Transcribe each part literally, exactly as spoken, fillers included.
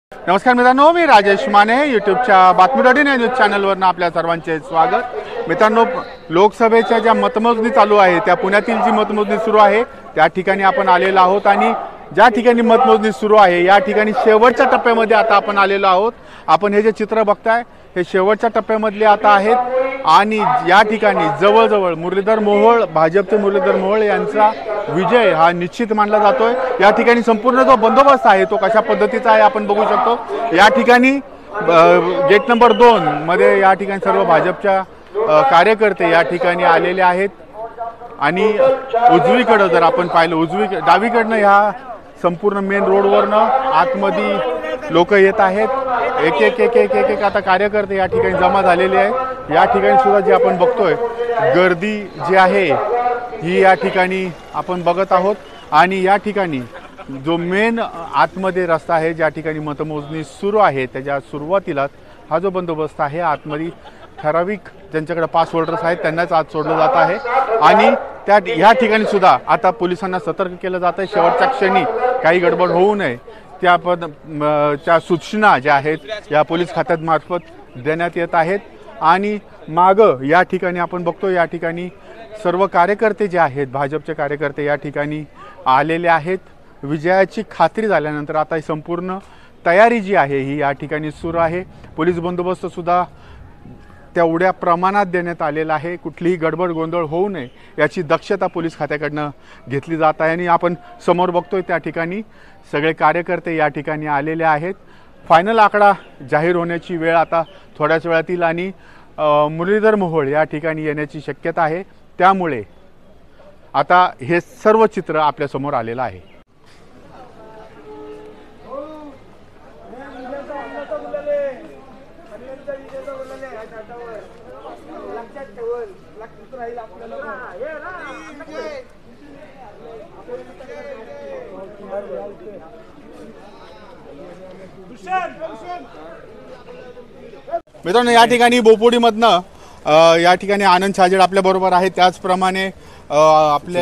नमस्कार मित्रांनो, मी राजेश माने यूट्यूबच्या बातमी डॉट इन या न्यूज चॅनलवरनं आपल्या सर्वांचे स्वागत। मित्रांनो, लोकसभेच्या ज्या मतमोजणी चालू आहे त्या पुण्यातील जी मतमोजणी सुरू आहे त्या ठिकाणी आपण आलेलो आहोत आणि ज्या ठिकाणी मतमोजणी सुरू आहे या ठिकाणी शेवटच्या टप्प्यामध्ये आता आपण आलेलो आहोत। आपण हे जे चित्र बघताय हे शेवटच्या टप्प्यामधले आता आहेत आणि या ठिकाणी जवळजवळ मुरलीधर मोहोळ, भाजपचे मुरलीधर मोहोळ यांचा विजय हा निश्चित मानला जातोय। या ठिकाणी संपूर्ण जो बंदोबस्त आहे तो कशा पद्धतीचा आहे आपण बघू शकतो। या ठिकाणी गेट नंबर दोन मध्ये या ठिकाणी सर्व भाजपच्या कार्यकर्ते या ठिकाणी आलेले आहेत आणि उजवीकडे जर आपण पाहिलं उजवी डावीकडनं ह्या संपूर्ण मेन रोडवरनं आतमध्ये लोक येत आहेत। एक एक एक एक एक एक आता कार्यकर्ते या ठिकाणी जमा झालेले आहेत। या ठिकाणी सुद्धा जे आपण बघतोय गर्दी जी आहे ही या ठिकाणी आपण बघत आहोत आणि या ठिकाणी जो मेन आतमध्ये रस्ता आहे ज्या ठिकाणी मतमोजणी सुरू आहे त्याच्या सुरुवातीलाच हा जो बंदोबस्त आहे आतमध्ये ठराविक ज्यांच्याकडे पास होल्डर्स आहेत त्यांनाच आत सोडलं जात आहे आणि त्या या ठिकाणी सुद्धा आता पोलिसांना सतर्क केलं जात आहे। शेवटच्या क्षणी काही गडबड होऊ नये त्या पद त्या सूचना ज्या आहेत या पोलीस खात्यामार्फत देण्यात येत आहेत आणि मागं या ठिकाणी आपण बघतो या ठिकाणी सर्व कार्यकर्ते जे आहेत भाजपचे कार्यकर्ते या ठिकाणी आलेले आहेत। विजयाची खात्री झाल्यानंतर आता ही संपूर्ण तयारी जी आहे ही या ठिकाणी सुरू आहे। पोलीस बंदोबस्त सुद्धा तेवढ्या प्रमाणात देण्यात आलेला आहे। कुठलीही गडबड गोंधळ होऊ नये याची दक्षता पोलीस खात्याकडनं घेतली जात आहे आणि आपण समोर बघतोय त्या ठिकाणी सगळे कार्यकर्ते या ठिकाणी आलेले आहेत। फायनल आकडा जाहीर होण्याची वेळ आता थोड्याच वेळात येईल आणि मुरलीधर मोहोळ या ठिकाणी येण्याची शक्यता आहे। त्यामुळे आता हे सर्व चित्र आपल्या समोर आलेलं आहे। मित्रांनो, या ठिकाणी बोपोडीमधनं या ठिकाणी आनंद छाजेड आपल्या बरोबर आहे, त्याचप्रमाणे आपले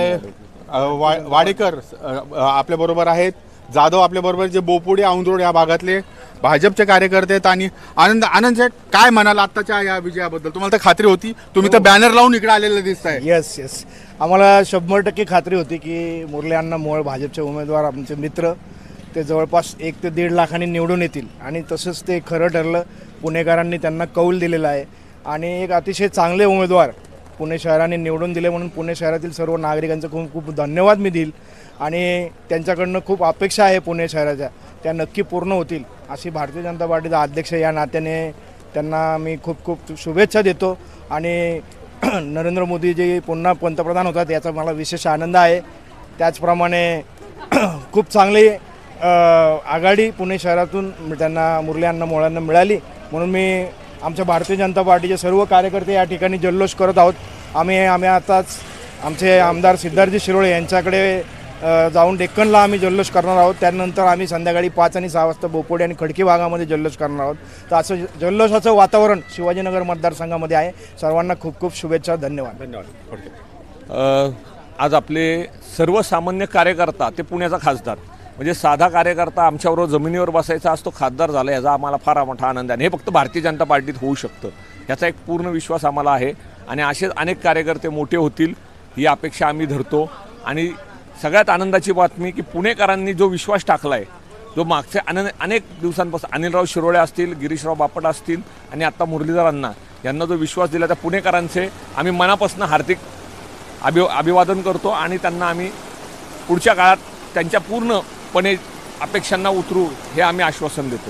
वाडेकर आपल्या बरोबर आहेत, जाधव आपल्या बरोबर, जे बोपोडी औंधरोड या भागातले भाजपचे कार्यकर्ते आहेत। आणि आनंद आनंद शेठ, काय म्हणाल आत्ताच्या या विजयाबद्दल? तुम्हाला तर खात्री होती, तुम्ही तर बॅनर लावून इकडे आलेले दिसताय। येस येस आम्हाला शंभर टक्के खात्री होती की मुरली अण्णा मोहोळ भाजपचे उमेदवार, आमचे मित्र, ते जवळपास एक ते दीड लाखांनी निवडून येतील आणि तसंच ते खरं ठरलं। पुणेकरांनी त्यांना कौल दिलेला आहे आणि एक अतिशय चांगले उमेदवार पुणे शहराने निवडून दिले म्हणून पुणे शहरातील सर्व नागरिकांचं खूप खूप धन्यवाद मी देईल आणि त्यांच्याकडनं खूप अपेक्षा आहे पुणे शहराच्या, त्या नक्की पूर्ण होतील अशी भारतीय जनता पार्टीचा अध्यक्ष या नात्याने त्यांना मी खूप खूप शुभेच्छा देतो। आणि नरेंद्र मोदी जे पुन्हा पंतप्रधान होतात याचा मला विशेष आनंद आहे। त्याचप्रमाणे खूप चांगली आघाडी पुणे शहरातून त्यांना मुरली अण्णा मोहोळांना मिळाली म्हणून मी आमच्या भारतीय जनता पार्टीचे सर्व कार्यकर्ते या ठिकाणी जल्लोष करत आहोत। आम्ही आम्ही आताच आमचे आमदार सिद्धार्थजी शिरोळे यांच्याकडे जाऊन डेक्कनला आम्ही जल्लोष करणार आहोत। त्यानंतर आम्ही संध्याकाळी पाच आणि सहा वाजता बोपोडी आणि खडकी भागामध्ये जल्लोष करणार आहोत। तर असं जल्लोषाचं वातावरण शिवाजीनगर मतदारसंघामध्ये आहे। सर्वांना खूप खूप शुभेच्छा, धन्यवाद धन्यवाद। आज आपले सर्वसामान्य कार्यकर्ता ते पुण्याचा खासदार म्हणजे साधा कार्यकर्ता आमच्याबरोबर जमिनीवर बसायचा आज तो खासदार झाला, याचा आम्हाला फार मोठा आनंद आहे। हे फक्त भारतीय जनता पार्टीत होऊ शकतं याचा एक पूर्ण विश्वास आम्हाला आहे आणि असेच अनेक कार्यकर्ते मोठे होतील ही अपेक्षा आम्ही धरतो। आणि सगळ्यात आनंदाची बातमी की पुणेकरांनी जो विश्वास टाकला आहे, जो मागच्या अन अनेक दिवसांपासून अनिलराव शिरोळे असतील, गिरीशराव बापट असतील आणि आत्ता मुरलीधरांना यांना जो विश्वास दिला त्या पुणेकरांचे आम्ही मनापासून हार्दिक अभि अभिवादन करतो आणि त्यांना आम्ही पुढच्या काळात त्यांच्या पूर्णपणे अपेक्षांना उतरू हे आम्ही आश्वासन देतो।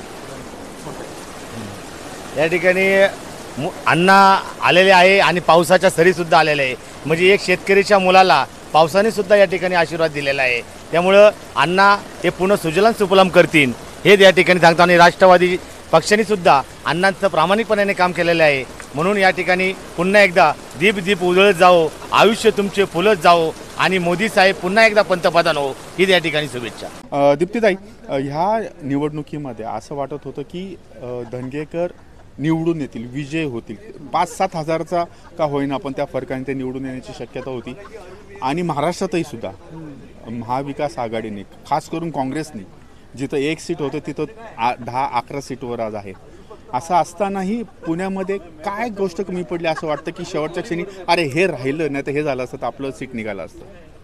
या ठिकाणी अण्णा आलेले आहे आणि पावसाच्या सरीसुद्धा आलेले आहे, म्हणजे एक शेतकरीच्या मुलाला पावसाने सुद्धा या ठिकाणी आशीर्वाद दिलेला आहे। त्यामुळं अण्णा हे पुन्हा सुजलाम सुफलाम करतील हे या ठिकाणी सांगतो आणि राष्ट्रवादी पक्षाने सुद्धा अण्णांचं प्रामाणिकपणाने काम केलेलं आहे म्हणून या ठिकाणी पुन्हा एकदा दीप दीप उजळत जाओ, आयुष्य तुमचे फुलत जाओ आणि मोदी साहेब पुन्हा एकदा पंतप्रधान हो ही या ठिकाणी शुभेच्छा। दीप्तीताई, ह्या निवडणुकीमध्ये असं वाटत होतं की धनगेकर निवडून येतील, विजय होतील, पाच सात हजारचा का होईना पण त्या फरकाने ते निवडून येण्याची शक्यता होती आणि महाराष्ट्रातही सुद्धा महाविकास आघाडीने खास करून काँग्रेसने जिथं एक सीट होतं तिथं आ दहा अकरा सीटवर आज आहे. असं असतानाही पुण्यामध्ये काय गोष्ट कमी पडली असं वाटतं की शेवटच्या क्षणी अरे हे राहिलं नाही तर हे झालं असतं तर आपलं सीट निघालं असतं?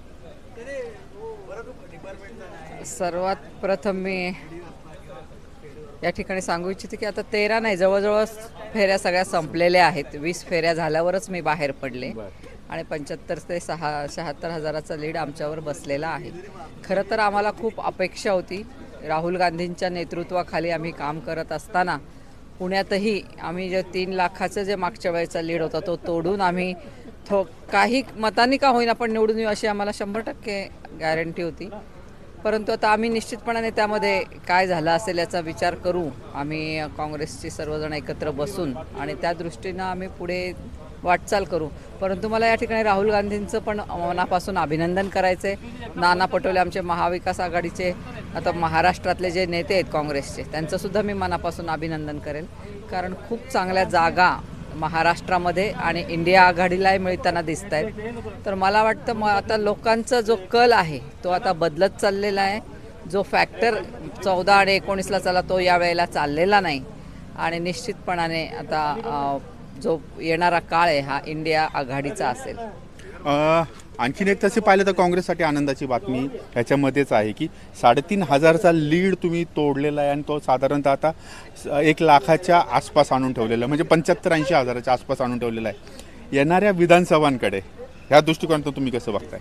सर्वात प्रथम मी या ठिकाणी सांगू इच्छिते की आता तेरा नाही जवळजवळ फेऱ्या सगळ्या संपलेल्या आहेत. वीस फेऱ्या झाल्यावरच मी बाहेर पडले आणि पंच्याहत्तर ते सहा शहात्तर हजाराचा लीड आमच्यावर बसलेला आहे. खरं तर आम्हाला खूप अपेक्षा होती. राहुल गांधींच्या नेतृत्वाखाली आम्ही काम करत असताना पुण्यातही आम्ही जे तीन लाखाचं जे मागच्या वेळेचा लीड होता तो तोडून आम्ही थो काही मतांनी का होईना पण निवडून येऊ अशी आम्हाला शंभर टक्के गॅरंटी होती. परंतु आता आम्ही निश्चितपणाने त्यामध्ये काय झालं असेल याचा विचार करू. आम्ही काँग्रेसची सर्वजण एकत्र बसून आणि त्या दृष्टीनं आम्ही पुढे वाटचाल करू. परंतु मला या ठिकाणी राहुल गांधींचं पण मनापासून अभिनंदन करायचं आहे. नाना पटोले आमचे महाविकास आघाडीचे आता महाराष्ट्रातले जे नेते आहेत काँग्रेसचे त्यांचंसुद्धा मी मनापासून अभिनंदन करेल. कारण खूप चांगल्या जागा महाराष्ट्रामध्ये आणि इंडिया आघाडीलाही मिळताना दिसत आहेत. तर मला वाटतं मग आता लोकांचा जो कल आहे तो आता बदलत चाललेला आहे. जो फॅक्टर चौदा आणि एकोणीसला चालला तो यावेळेला चाललेला नाही आणि निश्चितपणाने आता जो येणारा काळ आहे हा इंडिया आघाडीचा असेल. आणखीन एक तसे पाहिलं तर काँग्रेससाठी आनंदाची बातमी ह्याच्यामध्येच आहे की साडेतीन हजारचा लीड तुम्ही तोडलेला आहे आणि तो साधारणतः आता एक लाखाच्या आसपास आणून ठेवलेला आहे, म्हणजे पंच्याहत्तर ऐंशी हजाराच्या आसपास आणून ठेवलेला आहे. येणाऱ्या विधानसभांकडे ह्या दृष्टिकोनातून तुम्ही कसं बघताय?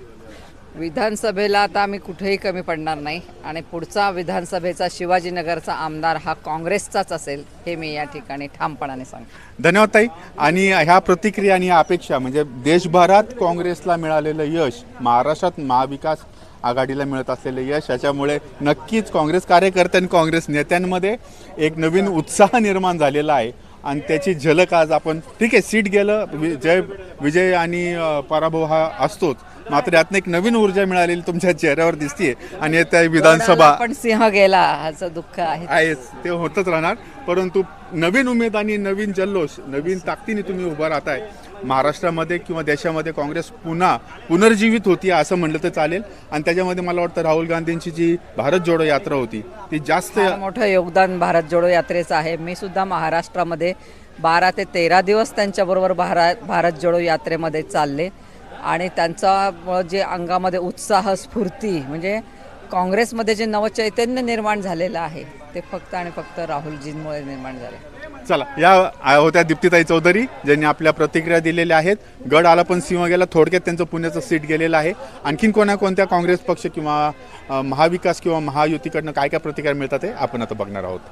विधानसभेला आता आम्ही कुठेही कमी पडणार नाही आणि पुढचा विधानसभेचा शिवाजीनगरचा आमदार हा काँग्रेसचाच असेल हे मी या ठिकाणी ठामपणाने सांगतो. धन्यवाद ताई. आणि ह्या प्रतिक्रिया आणि अपेक्षा म्हणजे देशभरात काँग्रेसला मिळालेलं यश, महाराष्ट्रात महाविकास आघाडीला मिळत असलेलं यश, याच्यामुळे नक्कीच काँग्रेस कार्यकर्ते आणि काँग्रेस नेत्यांमध्ये एक नवीन उत्साह निर्माण झालेला आहे आणि त्याची झलक आज आपण ठीक आहे. सीट गेलं, विजय विजय आणि पराभव हा असतोच, मात्र यातनं एक नवीन ऊर्जा मिळालेली तुमच्या चेहऱ्यावर दिसतीये आणि येत्या विधानसभा पण सिंह गेला ह्याचं दुःख आहे आहेच, ते होतच राहणार. परंतु नवीन उमेद आणि नवीन जल्लोष, नवीन ताकदीने तुम्ही उभा राहताय. महाराष्ट्रामध्ये किंवा देशामध्ये काँग्रेस पुन्हा पुनर्जीवित होती असं म्हटलं तर चालेल. आणि त्याच्यामध्ये मला वाटतं राहुल गांधींची जी भारत जोडो यात्रा होती ती जास्त मोठं योगदान भारत जोडो यात्रेचं आहे. मी सुद्धा महाराष्ट्रामध्ये बारा ते तेरा दिवस त्यांच्याबरोबर भारत भारत जोडो यात्रेमध्ये चालले आणि त्यांचा जे अंगामध्ये उत्साह स्फूर्ती म्हणजे काँग्रेसमध्ये जे नवचैतन्य निर्माण झालेलं आहे ते फक्त आणि फक्त राहुलजींमुळे निर्माण झालं. चला, या होत्या दीप्तीताई चौधरी ज्यांनी आपल्या प्रतिक्रिया दिलेल्या आहेत. गड आला पण सिंह गेला, थोडक्यात त्यांचं पुण्याचं सीट गेलेलं आहे. आणखीन कोणत्या काँग्रेस पक्ष किंवा महाविकास किंवा महायुतीकडनं काय काय प्रतिक्रिया मिळतात हे आपण आता बघणार आहोत.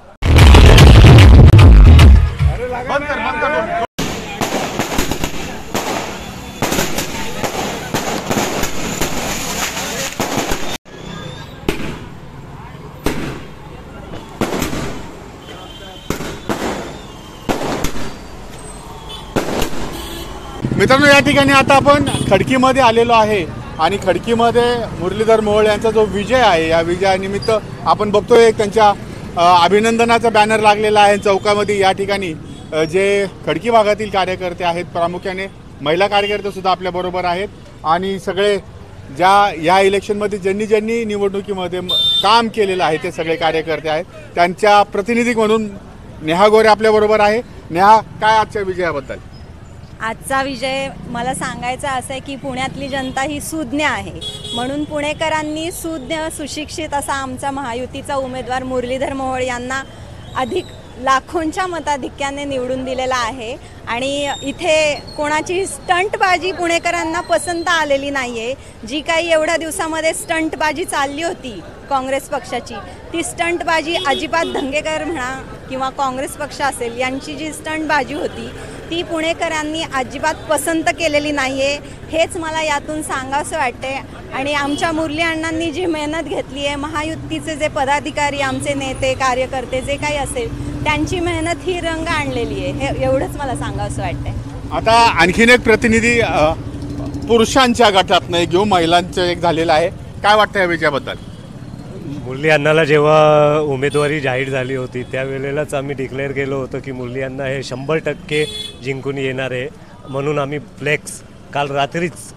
मित्रांनो, या ठिकाणी आता आपण खडकीमध्ये आलेलो आहे आणि खडकीमध्ये मुरलीधर मोहोळ यांचा जो विजय आहे या विजयानिमित्त आपण बघतोय त्यांच्या अभिनंदनाचा बॅनर लागलेला आहे चौकामध्ये. या ठिकाणी जे खडकी भागातील कार्यकर्ते आहेत, प्रामुख्याने महिला कार्यकर्ते सुद्धा आपल्याबरोबर आहेत आणि सगळे ज्या या इलेक्शनमध्ये ज्यांनी ज्यांनी निवडणुकीमध्ये काम केलेलं आहे ते सगळे कार्यकर्ते आहेत. त्यांच्या प्रतिनिधी म्हणून नेहा गोरे आपल्याबरोबर आहे. नेहा, काय आजच्या विजयाबद्दल? आजचा विजय मला सांगायचा असं आहे की पुण्यातली जनता ही सुज्ञ आहे, म्हणून पुणेकरांनी सुज्ञ सुशिक्षित असा आमचा महायुतीचा उमेदवार मुरलीधर मोहोळ यांना अधिक लाखोंच्या मताधिक्याने निवडून दिलेला आहे. आणि इथे कोणाची स्टंटबाजी पुणेकरांना पसंत आलेली नाही आहे. जी काही एवढ्या दिवसामध्ये स्टंटबाजी चालली होती काँग्रेस पक्षाची, ती स्टंटबाजी अजिबात धंगेकर म्हणा किंवा काँग्रेस पक्ष असेल यांची जी स्टंटबाजी होती ती पुणेकरांनी अजिबात पसंत केलेली नाही आहे. हेच मला यातून सांगावंसं वाटते. आणि आमच्या मुरली अण्णांनी जी मेहनत घेतली आहे, महायुतीचे जे पदाधिकारी, आमचे नेते कार्यकर्ते जे काही असेल त्यांची मेहनत ही रंग आणलेली आहे, हे एवढंच मला सांगावंसं वाटतंय. आता आणखीन एक प्रतिनिधी पुरुषांच्या गटातनं एक घेऊन महिलांचं एक झालेलं आहे. काय वाटतं या विजयाबद्दल? मुरली अण्णाला जेव्हा उमेदवारी जाहीर झाली होती त्यावेळेलाच आम्ही डिक्लेअर केलं होतं की मुरली अण्णा हे शंभर टक्के जिंकून येणार आहे. म्हणून आम्ही फ्लेक्स काल रात्रीच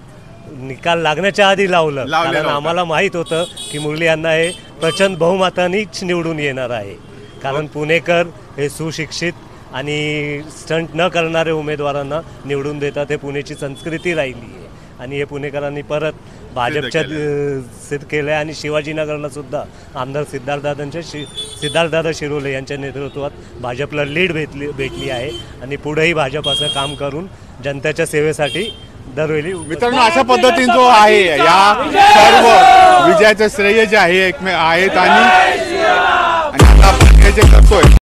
निकाल लागण्याच्या आधी लावलं, लावलेलं कारण होतं. आम्हाला माहीत होतं की मुरली अण्णा हे प्रचंड बहुमतानेच निवडून येणार आहे. कारण पुणेकर हे सुशिक्षित आणि स्टंट न करणारे उमेदवारांना निवडून देतात. हे पुण्याची संस्कृती राहिली आहे आणि हे पुणेकरांनी परत भाजपच्या केलंय. अ, सिद्ध केलं आहे. आणि शिवाजीनगरला सुद्धा आमदार सिद्धार्थदादांच्या शि सिद्धार्थदादा शिरोले यांच्या नेतृत्वात भाजपला लीड भेटली भेटली आहे आणि पुढेही भाजप असं काम करून जनतेच्या सेवेसाठी दरवेळी उभं मित्रांनो, अशा पद्धतीने जो आहे या सर्व विजयाचं श्रेय जे आहे एकमे आहेत आणि आणि आता आपण हे जे करतोय